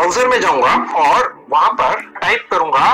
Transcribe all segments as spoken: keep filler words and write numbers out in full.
Browser में जाऊंगा और वहां पर टाइप करूंगा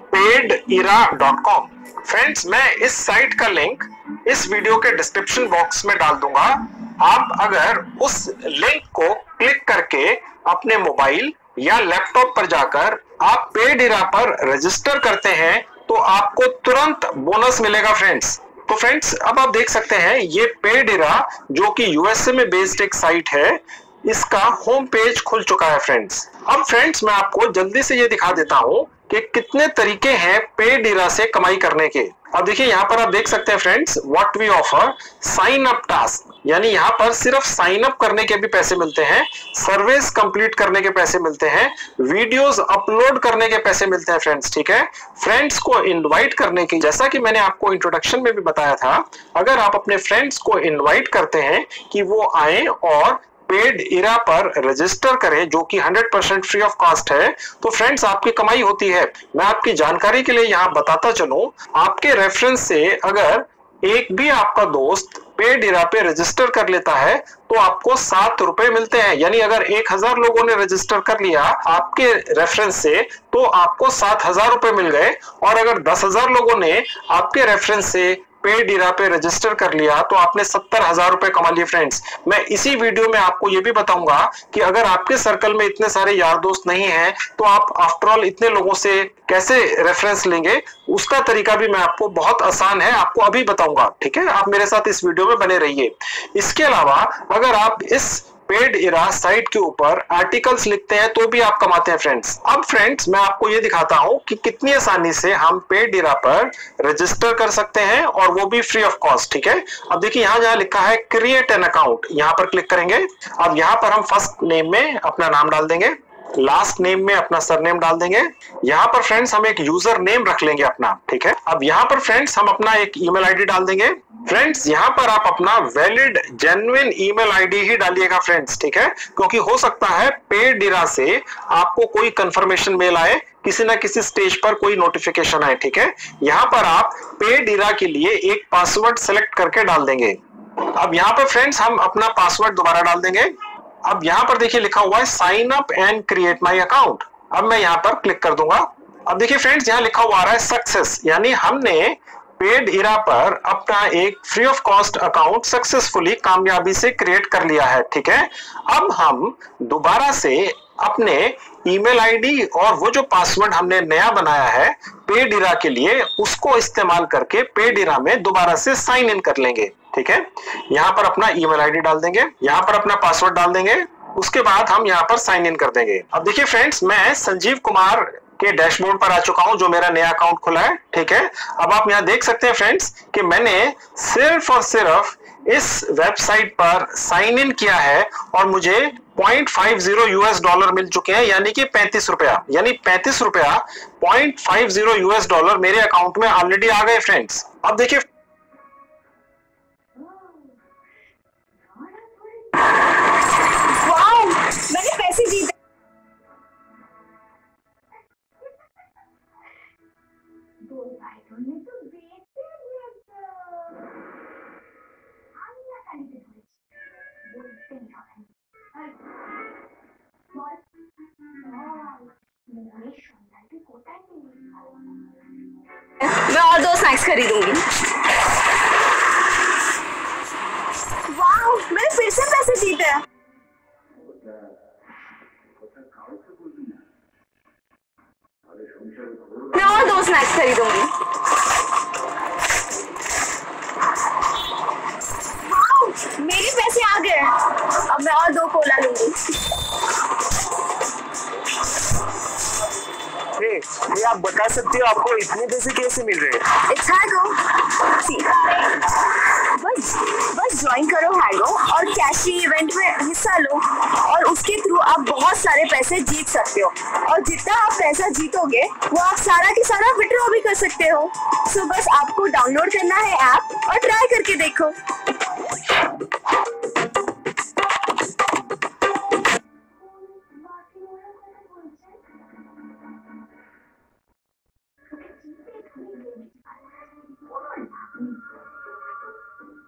पेडीरा डॉट कॉम। फ्रेंड्स, मैं इस साइट का लिंक इस वीडियो के डिस्क्रिप्शन बॉक्स में डाल दूंगा। आप अगर उस लिंक को क्लिक करके अपने मोबाइल या लैपटॉप पर जाकर आप पेडीरा पर रजिस्टर करते हैं तो आपको तुरंत बोनस मिलेगा फ्रेंड्स। तो फ्रेंड्स, अब आप देख सकते हैं ये पेडीरा जो कि यूएसए में बेस्ड एक साइट है, इसका होम पेज खुल चुका है फ्रेंड्स। अब फ्रेंड्स, मैं आपको जल्दी से ये दिखा देता हूं कि कितने तरीके हैं पेडीरा से कमाई करने के। अब देखिए यहाँ पर आप देख सकते हैं friends, what we offer sign up task, यानी यहाँ पर सिर्फ साइन अप करने के भी पैसे मिलते हैं, सर्विस कंप्लीट करने के पैसे मिलते हैं, वीडियोस अपलोड करने के पैसे मिलते हैं फ्रेंड्स। ठीक है, फ्रेंड्स को इनवाइट करने की, जैसा कि मैंने आपको इंट्रोडक्शन में भी बताया था, अगर आप अपने फ्रेंड्स को इनवाइट करते हैं कि वो आए और पेडीरा पर रजिस्टर करें जो कि hundred percent free of cost है, तो फ्रेंड्स आपकी कमाई होती है। मैं आपकी जानकारी के लिए यहाँ बताता चलूं, आपके रेफरेंस से अगर एक भी आपका दोस्त पेडीरा पे रजिस्टर कर लेता है तो आपको सात रुपए मिलते हैं। यानी अगर एक हजार लोगों ने रजिस्टर कर लिया आपके रेफरेंस से तो आपको सात हजार रुपए मिल गए, और अगर दस हजार लोगों ने आपके रेफरेंस से पेडीरा पे रजिस्टर कर लिया तो आपने सत्तर हजार रुपए कमा लिए फ्रेंड्स। मैं इसी वीडियो में आपको ये भी बताऊंगा कि अगर आपके सर्कल में इतने सारे यार दोस्त नहीं हैं तो आप आफ्टर ऑल इतने लोगों से कैसे रेफरेंस लेंगे, उसका तरीका भी मैं आपको बहुत आसान है, आपको अभी बताऊंगा। ठीक है, आप मेरे साथ इस वीडियो में बने रहिए। इसके अलावा अगर आप इस पेडीरा साइट के ऊपर आर्टिकल्स लिखते हैं तो भी आप कमाते हैं फ्रेंड्स। अब फ्रेंड्स, मैं आपको ये दिखाता हूं कि कितनी आसानी से हम पेडीरा पर रजिस्टर कर सकते हैं और वो भी फ्री ऑफ कॉस्ट। ठीक है, अब देखिए यहाँ जहाँ लिखा है क्रिएट एन अकाउंट, यहाँ पर क्लिक करेंगे। अब यहाँ पर हम फर्स्ट नेम में अपना नाम डाल देंगे, लास्ट नेम में अपना सरनेम डाल देंगे। यहाँ पर फ्रेंड्स हम एक यूजर नेम रख लेंगे अपना। ठीक है, अब यहाँ पर फ्रेंड्स हम अपना एक ईमेल आईडी डाल देंगे। फ्रेंड्स, यहाँ पर आप अपना वैलिड जेन्युइन ईमेल आईडी ही डालिएगा फ्रेंड्स। ठीक है, क्योंकि हो सकता है पेडीरा से आपको कोई कंफर्मेशन मेल आए, किसी ना किसी स्टेज पर कोई नोटिफिकेशन आए। ठीक है, यहाँ पर आप पेडीरा के लिए एक पासवर्ड सेलेक्ट करके डाल देंगे। अब यहाँ पर फ्रेंड्स हम अपना पासवर्ड दोबारा डाल देंगे। अब यहाँ पर देखिए लिखा हुआ है sign up and create my account. अब मैं यहाँ पर क्लिक कर दूंगा। अब देखिए फ्रेंड्स, यहाँ लिखा हुआ आ रहा है सक्सेस, यानी हमने पेडीरा पर अपना एक free of cost account successfully कामयाबी से क्रिएट कर लिया है। ठीक है, अब हम दोबारा से अपने ईमेल आईडी और वो जो पासवर्ड हमने नया बनाया है पेडीरा के लिए, उसको इस्तेमाल करके पेडीरा में दोबारा से साइन इन कर लेंगे। ठीक है, यहाँ पर अपना ईमेल आईडी डाल देंगे, यहाँ पर अपना पासवर्ड डाल देंगे, उसके बाद हम यहाँ पर साइन इन कर देंगे। अब देखिए फ्रेंड्स, मैं संजीव कुमार के डैशबोर्ड पर आ चुका हूं जो मेरा नया अकाउंट खुला है। ठीक है, अब आप यहाँ देख सकते हैं फ्रेंड्स कि मैंने सिर्फ और सिर्फ इस वेबसाइट पर साइन इन किया है और मुझे point five zero US dollar मिल चुके हैं, यानी कि पैंतीस रुपया, यानी पैंतीस रुपया point five zero US dollar मेरे अकाउंट में ऑलरेडी आ गए फ्रेंड्स। अब देखिए वाओ, मैंने पैसे जीते। मैं और दो स्नैक्स खरीदूंगी। वाओ, मैंने फिर से पैसे जीते। मैं और दो स्नैक्स खरीदूंगी। वाओ, मेरे पैसे आ गए। अब मैं और दो कोला लूंगी। हे, ये आप बता सकते हो आपको इतने पैसे कैसे मिल रहे हैं? It's Hago. See, बस बस ज्वाइन करो हैगो और कैश फ्री इवेंट में हिस्सा लो और उसके थ्रू आप बहुत सारे पैसे जीत सकते हो, और जितना आप पैसा जीतोगे वो आप सारा की सारा विड्रॉ भी कर सकते हो। सो बस आपको डाउनलोड करना है ऐप और ट्राई करके देखो।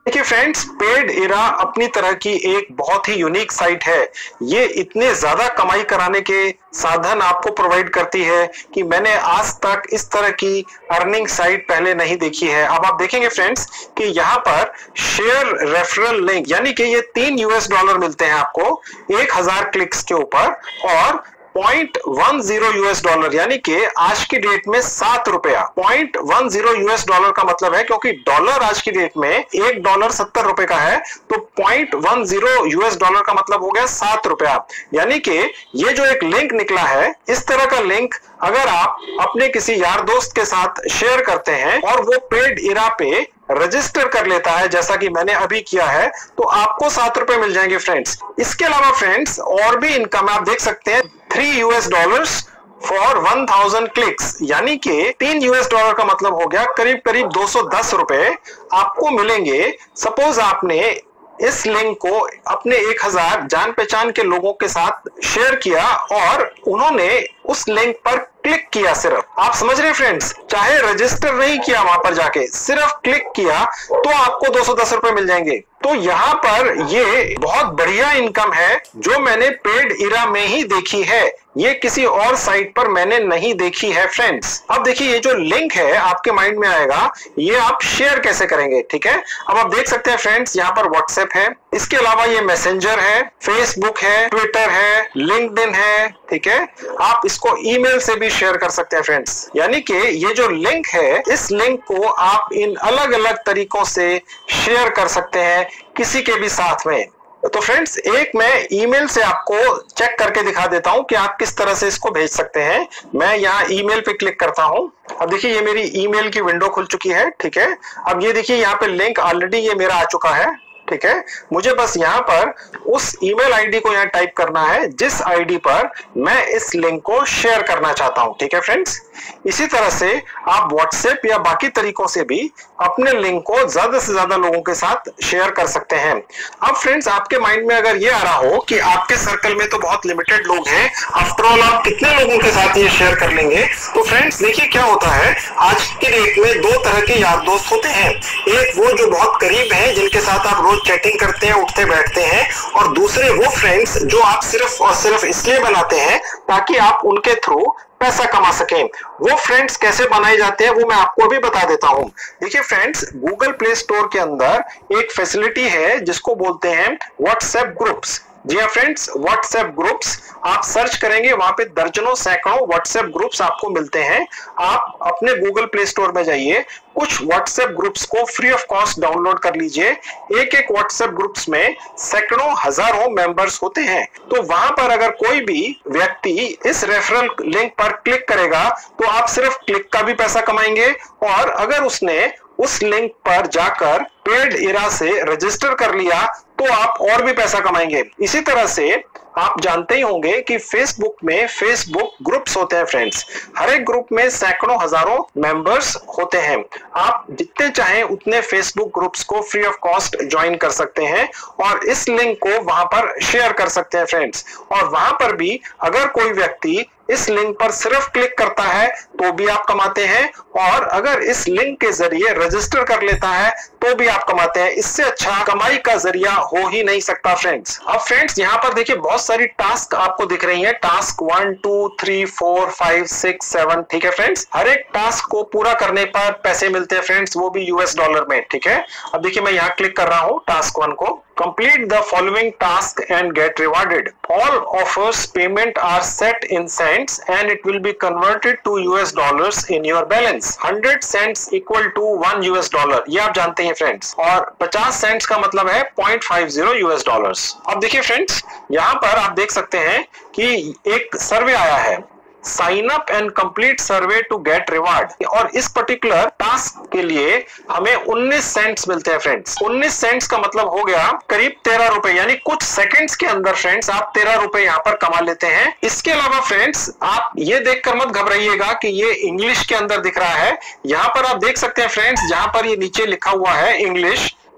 देखिए फ्रेंड्स, पेडएरा अपनी तरह की एक बहुत ही यूनिक साइट है। ये इतने ज्यादा कमाई कराने के साधन आपको प्रोवाइड करती है कि मैंने आज तक इस तरह की अर्निंग साइट पहले नहीं देखी है। अब आप देखेंगे फ्रेंड्स कि यहाँ पर शेयर रेफरल लिंक यानी कि ये तीन यूएस डॉलर मिलते हैं आपको एक हजार क्लिक्स के ऊपर, और point one zero US dollar यानी कि आज की डेट में सात रुपया। Point one zero US dollar का मतलब है, क्योंकि डॉलर आज की डेट में एक डॉलर सत्तर रुपए का है, तो point one zero US dollar का मतलब हो गया सात रुपया। यानी कि ये जो एक लिंक निकला है, इस तरह का लिंक अगर आप अपने किसी यार दोस्त के साथ शेयर करते हैं और वो पेडएरा पे रजिस्टर कर लेता है, जैसा कि मैंने अभी किया है, तो आपको सात रुपए मिल जाएंगे फ्रेंड्स। इसके अलावा फ्रेंड्स और भी इनकम आप देख सकते हैं, three US dollars for one thousand clicks, यानी कि तीन यूएस डॉलर का मतलब हो गया करीब करीब दो सौ दस रुपए आपको मिलेंगे। सपोज आपने इस लिंक को अपने एक हजार जान पहचान के लोगों के साथ शेयर किया और उन्होंने उस लिंक पर क्लिक किया, सिर्फ आप समझ रहे फ्रेंड्स, चाहे रजिस्टर नहीं किया वहां पर जाके, सिर्फ क्लिक किया तो आपको दो सौ दस रुपए मिल जाएंगे। तो यहाँ पर ये बहुत बढ़िया इनकम है जो मैंने पेडएरा में ही देखी है, ये किसी और साइट पर मैंने नहीं देखी है फ्रेंड्स। अब देखिए ये जो लिंक है आपके माइंड में आएगा, ये आप शेयर कैसे करेंगे, ठीक है। अब आप देख सकते हैं फ्रेंड्स, यहाँ पर व्हाट्सएप है, इसके अलावा ये मैसेंजर है, फेसबुक है, ट्विटर है, लिंक्डइन है, ठीक है। आप इसको ईमेल से भी शेयर कर सकते हैं फ्रेंड्स। यानी कि ये जो लिंक है, इस लिंक को आप इन अलग अलग तरीकों से शेयर कर सकते हैं किसी के भी साथ में। तो फ्रेंड्स एक मैं ईमेल से आपको चेक करके दिखा देता हूं कि आप किस तरह से इसको भेज सकते हैं। मैं यहाँ ईमेल पे क्लिक करता हूं। अब देखिए ये मेरी ईमेल की विंडो खुल चुकी है, ठीक है। अब ये देखिए यहाँ पे लिंक ऑलरेडी ये मेरा आ चुका है, ठीक है। मुझे बस यहाँ पर उस ईमेल आईडी को यहाँ टाइप करना है जिस आईडी पर मैं इस लिंक को शेयर करना चाहता हूँ, ठीक है फ्रेंड्स। इसी तरह से आप व्हाट्सएप या बाकी तरीकों से भी अपने लिंक को ज्यादा से ज्यादा लोगों के साथ शेयर कर सकते हैं। अब फ्रेंड्स आपके माइंड में अगर ये आ रहा हो कि आपके सर्कल में तो बहुत लिमिटेड लोग हैं, आफ्टर ऑल आप कितने लोगों के साथ ये शेयर कर लेंगे, तो फ्रेंड्स देखिए क्या होता है, आज की डेट में दो तरह के यार दोस्त होते हैं। एक वो जो बहुत करीब हैं, जिनके साथ आप रोज चैटिंग करते हैं, उठते बैठते हैं, और दूसरे वो फ्रेंड्स जो आप सिर्फ और सिर्फ इसलिए बनाते हैं ताकि आप उनके थ्रू पैसा कमा सकें। वो फ्रेंड्स कैसे बनाए जाते हैं वो मैं आपको अभी बता देता हूं। देखिए फ्रेंड्स, गूगल प्ले स्टोर के अंदर एक फैसिलिटी है जिसको बोलते हैं व्हाट्सएप ग्रुप्स। जी हाँ फ्रेंड्स, व्हाट्सएप ग्रुप्स आप सर्च करेंगे, वहां पे दर्जनों सैकड़ों व्हाट्सएप ग्रुप्स आपको मिलते हैं। आप अपने गूगल प्ले स्टोर में जाइए, कुछ व्हाट्सएप ग्रुप्स को फ्री ऑफ कॉस्ट डाउनलोड कर लीजिए। एक एक व्हाट्सएप ग्रुप्स में सैकड़ों हजारों मेंबर्स होते हैं। तो वहां पर अगर कोई भी व्यक्ति इस रेफरल लिंक पर क्लिक करेगा तो आप सिर्फ क्लिक का भी पैसा कमाएंगे, और अगर उसने उस लिंक पर जाकर पेडएरा से रजिस्टर कर लिया तो आप और भी पैसा कमाएंगे। इसी तरह से आप जानते ही होंगे कि फेसबुक में फेसबुक ग्रुप्स होते हैं फ्रेंड्स। हर एक ग्रुप में सैकड़ों हजारों मेंबर्स होते हैं। आप जितने चाहें उतने फेसबुक ग्रुप्स को फ्री ऑफ कॉस्ट ज्वाइन कर सकते हैं और इस लिंक को वहां पर शेयर कर सकते हैं फ्रेंड्स। और वहां पर भी अगर कोई व्यक्ति इस लिंक पर सिर्फ क्लिक करता है तो भी आप कमाते हैं, और अगर इस लिंक के जरिए रजिस्टर कर लेता है तो भी आप कमाते हैं। इससे अच्छा कमाई का जरिया हो ही नहीं सकता फ्रेंड्स। अब फ्रेंड्स यहाँ पर देखिए बहुत सारी टास्क आपको दिख रही है, task one two three four five six seven, ठीक है फ्रेंड्स। हर एक टास्क को पूरा करने पर पैसे मिलते हैं फ्रेंड्स, वो भी यूएस डॉलर में, ठीक है। अब देखिए मैं यहाँ क्लिक कर रहा हूँ टास्क वन को, complete the following task and get rewarded. All offers payment are set in cents and it will be converted to U S dollars in your balance. one hundred cents equal to one U S dollar. ये आप जानते हैं friends, और पचास cents का मतलब है point five zero US dollars. अब देखिए फ्रेंड्स यहाँ पर आप देख सकते हैं कि एक सर्वे आया है, sign up and complete survey to get reward, और इस पर्टिकुलर टास्क के लिए हमें उन्नीस सेंट्स मिलते हैं फ्रेंड्स। उन्नीस सेंट्स का मतलब हो गया करीब तेरह रुपए, यानी कुछ सेकंड्स के अंदर फ्रेंड्स आप तेरह रुपए यहाँ पर कमा लेते हैं। इसके अलावा फ्रेंड्स आप ये देखकर मत घबराइएगा कि ये इंग्लिश के अंदर दिख रहा है। यहाँ पर आप देख सकते हैं फ्रेंड्स, जहां पर ये नीचे लिखा हुआ है इंग्लिश,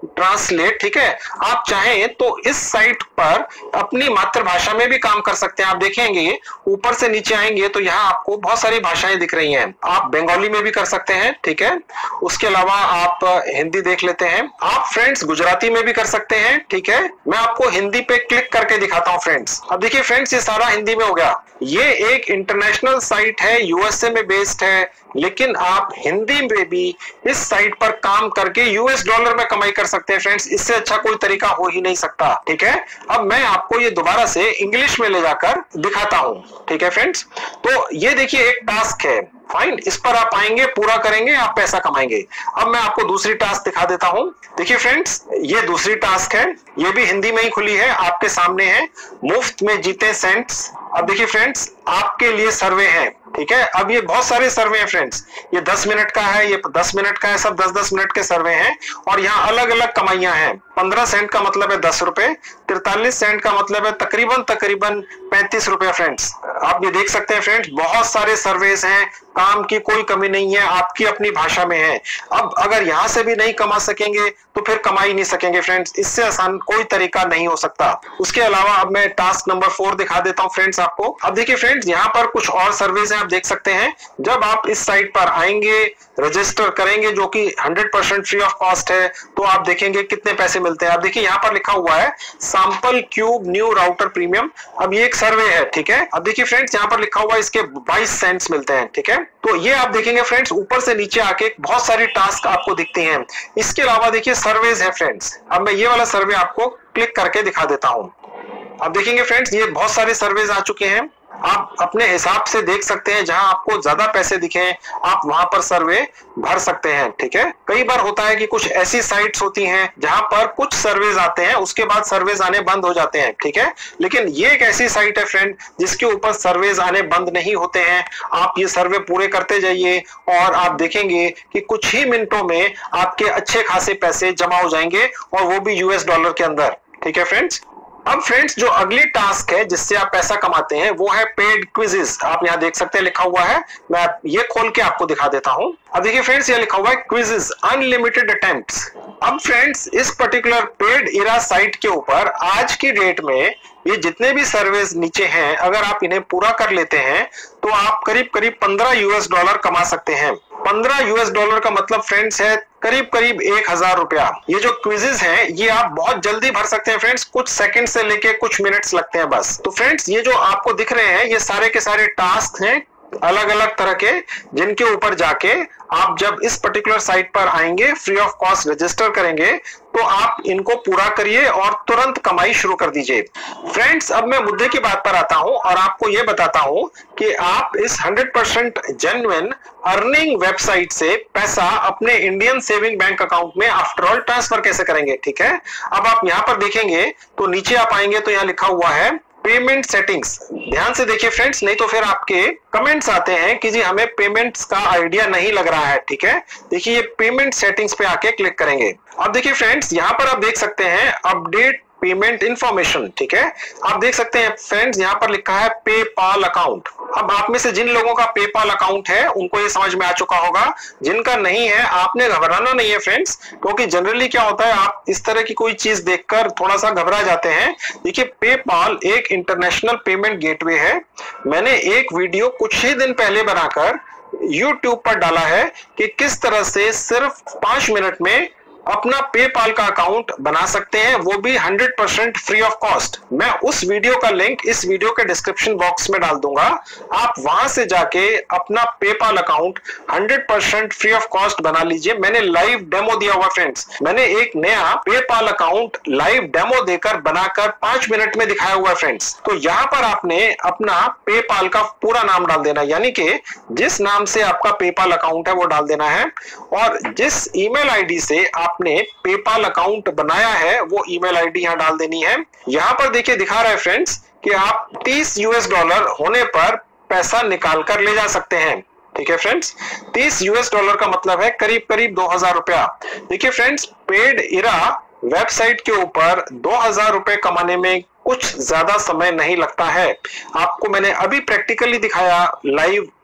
ट्रांसलेट, ठीक है। आप चाहें तो इस साइट पर अपनी मातृभाषा में भी काम कर सकते हैं। आप देखेंगे ऊपर से नीचे आएंगे तो यहाँ आपको बहुत सारी भाषाएं दिख रही हैं। आप बंगाली में भी कर सकते हैं, ठीक है। उसके अलावा आप हिंदी देख लेते हैं। आप फ्रेंड्स गुजराती में भी कर सकते हैं, ठीक है। मैं आपको हिंदी पे क्लिक करके दिखाता हूँ फ्रेंड्स। अब देखिए फ्रेंड्स, ये सारा हिंदी में हो गया। ये एक इंटरनेशनल साइट है, यूएसए में बेस्ड है, लेकिन आप हिंदी में भी इस साइट पर काम करके यूएस डॉलर में कमाई कर सकते हैं फ्रेंड्स। इससे अच्छा कोई तरीका हो ही नहीं सकता, ठीक है। अब मैं आपको ये दोबारा से इंग्लिश में ले जाकर दिखाता हूँ, ठीक है फ्रेंड्स। तो ये देखिए एक टास्क है, फाइन। इस पर आप आएंगे, पूरा करेंगे, आप पैसा कमाएंगे। अब मैं आपको दूसरी टास्क दिखा देता हूं। देखिए फ्रेंड्स, ये दूसरी टास्क है, ये भी हिंदी में ही खुली है, आपके सामने है। मुफ्त में जीते सेंट्स। अब देखिए फ्रेंड्स, आपके लिए सर्वे है, ठीक है। अब ये बहुत सारे सर्वे हैं फ्रेंड्स, ये दस मिनट का है, ये दस मिनट का है, सब दस दस मिनट के सर्वे हैं। और यहाँ अलग अलग कमाइयां हैं। पंद्रह सेंट का मतलब है दस रुपए, तिरतालीस सेंट का मतलब है तकरीबन तकरीबन पैंतीस रुपए फ्रेंड्स। आप ये देख सकते हैं फ्रेंड्स, बहुत सारे सर्वेस हैं, काम की कोई कमी नहीं है, आपकी अपनी भाषा में है। अब अगर यहाँ से भी नहीं कमा सकेंगे तो फिर कमा ही नहीं सकेंगे फ्रेंड्स। इससे आसान कोई तरीका नहीं हो सकता। उसके अलावा अब मैं टास्क नंबर फोर दिखा देता हूँ फ्रेंड्स आपको। अब देखिए फ्रेंड्स, यहाँ पर कुछ और सर्विस है, आप देख सकते हैं। जब आप इस साइट पर आएंगे, रजिस्टर करेंगे, जो कि hundred percent free of cost है, तो आप देखेंगे कितने पैसे मिलते हैं। आप देखिए यहाँ पर लिखा हुआ है sample cube new router premium. अब ये एक सर्वे है, ठीक है। अब देखिए फ्रेंड्स, यहाँ पर लिखा हुआ है इसके बाईस सेंट्स मिलते हैं, ठीक है। तो ये आप देखेंगे फ्रेंड्स, ऊपर से नीचे आके बहुत सारी टास्क आपको दिखती हैं। इसके अलावा देखिए सर्वेज है फ्रेंड्स। अब मैं ये वाला सर्वे आपको क्लिक करके दिखा देता हूं। अब देखेंगे फ्रेंड्स, ये बहुत सारे सर्वेज आ चुके हैं। आप अपने हिसाब से देख सकते हैं, जहां आपको ज्यादा पैसे दिखे आप वहां पर सर्वे भर सकते हैं, ठीक है। कई बार होता है कि कुछ ऐसी साइट्स होती हैं जहां पर कुछ सर्वेज आते हैं, उसके बाद सर्वेज आने बंद हो जाते हैं, ठीक है। लेकिन ये एक ऐसी साइट है फ्रेंड जिसके ऊपर सर्वेज आने बंद नहीं होते हैं। आप ये सर्वे पूरे करते जाइए और आप देखेंगे कि कुछ ही मिनटों में आपके अच्छे खासे पैसे जमा हो जाएंगे, और वो भी यूएस डॉलर के अंदर, ठीक है फ्रेंड्स। अब फ्रेंड्स, जो अगली टास्क है जिससे आप पैसा कमाते हैं वो है पेड क्विजेस। आप यहाँ देख सकते हैं लिखा हुआ है, मैं ये खोल के आपको दिखा देता हूँ। अब देखिए फ्रेंड्स, ये लिखा हुआ है क्विजेस अनलिमिटेड अटेम्प्ट्स। अब फ्रेंड्स, इस पर्टिकुलर पेड इरा साइट के ऊपर आज की डेट में ये जितने भी सर्वेस नीचे हैं, अगर आप इन्हें पूरा कर लेते हैं तो आप करीब करीब पंद्रह यूएस डॉलर कमा सकते हैं। पंद्रह यूएस डॉलर का मतलब फ्रेंड्स है करीब करीब एक हजार रुपया। ये जो क्विजेस हैं ये आप बहुत जल्दी भर सकते हैं फ्रेंड्स, कुछ सेकंड से लेके कुछ मिनट्स लगते हैं बस। तो फ्रेंड्स, ये जो आपको दिख रहे हैं ये सारे के सारे टास्क हैं अलग अलग तरह के, जिनके ऊपर जाके आप जब इस पर्टिकुलर साइट पर आएंगे, फ्री ऑफ कॉस्ट रजिस्टर करेंगे, तो आप इनको पूरा करिए और तुरंत कमाई शुरू कर दीजिए। फ्रेंड्स, अब मैं मुद्दे की बात पर आता हूं और आपको यह बताता हूं कि आप इस hundred percent genuine earning website से पैसा अपने इंडियन सेविंग बैंक अकाउंट में आफ्टर ऑल ट्रांसफर कैसे करेंगे, ठीक है। अब आप यहां पर देखेंगे तो नीचे आप आएंगे तो यहां लिखा हुआ है पेमेंट सेटिंग्स। ध्यान से देखिए फ्रेंड्स, नहीं तो फिर आपके कमेंट्स आते हैं कि जी हमें पेमेंट्स का आइडिया नहीं लग रहा है, ठीक है। देखिए ये पेमेंट सेटिंग्स पे आके क्लिक करेंगे। अब देखिए फ्रेंड्स, यहाँ पर आप देख सकते हैं अपडेट पेमेंट इंफॉर्मेशन, ठीक है। आप देख सकते हैं फ्रेंड्स, यहाँ पर लिखा है पेपाल अकाउंट। अब आप में से जिन लोगों का पेपाल अकाउंट है उनको ये समझ में आ चुका होगा, जिनका नहीं है आपने घबराना नहीं है फ्रेंड्स, क्योंकि जनरली क्या होता है आप इस तरह की कोई चीज देखकर थोड़ा सा घबरा जाते हैं। देखिए पेपाल एक इंटरनेशनल पेमेंट गेटवे है। मैंने एक वीडियो कुछ ही दिन पहले बनाकर यूट्यूब पर डाला है कि किस तरह से सिर्फ पांच मिनट में अपना पेपाल का अकाउंट बना सकते हैं, वो भी hundred percent free of cost. मैं उस वीडियो का लिंक इस वीडियो के डिस्क्रिप्शन बॉक्स में डाल दूंगा। आप वहां से जाके अपना PayPal account hundred percent free of cost बना लीजिए। मैंने लाइव डेमो दिया हुआ फ्रेंड्स, मैंने एक नया पेपाल अकाउंट लाइव डेमो देकर बनाकर पांच मिनट में दिखाया हुआ फ्रेंड्स। तो यहाँ पर आपने अपना पेपाल का पूरा नाम डाल देना, यानी कि जिस नाम से आपका पेपाल अकाउंट है वो डाल देना है, और जिस ईमेल आईडी से आपने पेपाल अकाउंट बनाया है वो ईमेल आईडी यहां डाल देनी है। यहां पर देखिए दिखा रहा है फ्रेंड्स कि आप तीस यूएस डॉलर होने पर पैसा निकाल कर ले जा सकते हैं, ठीक है फ्रेंड्स। तीस यूएस डॉलर का मतलब है करीब करीब दो हजार रुपया। देखिए फ्रेंड्स, पेड इरा वेबसाइट के ऊपर दो हजार रुपए कमाने में कुछ ज्यादा समय नहीं लगता है। आपको मैंने अभी प्रैक्टिकली दिखाया लाइव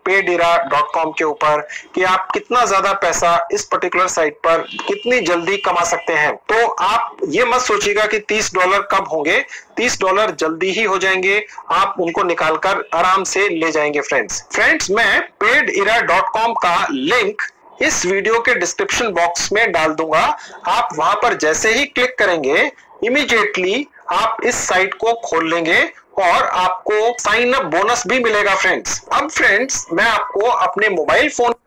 पेडिरा डॉट कॉम के ऊपर कि आप कितना ज्यादा पैसा इस पर्टिकुलर साइट पर कितनी जल्दी कमा सकते हैं। तो आप ये मत सोचिएगा कि तीस डॉलर कब होंगे, तीस डॉलर जल्दी ही हो जाएंगे, आप उनको निकालकर आराम से ले जाएंगे फ्रेंड्स। फ्रेंड्स मैं पेडिरा डॉट कॉम का लिंक इस वीडियो के डिस्क्रिप्शन बॉक्स में डाल दूंगा। आप वहां पर जैसे ही क्लिक करेंगे इमीडिएटली आप इस साइट को खोल लेंगे और आपको साइन अप बोनस भी मिलेगा फ्रेंड्स। अब फ्रेंड्स मैं आपको अपने मोबाइल फोन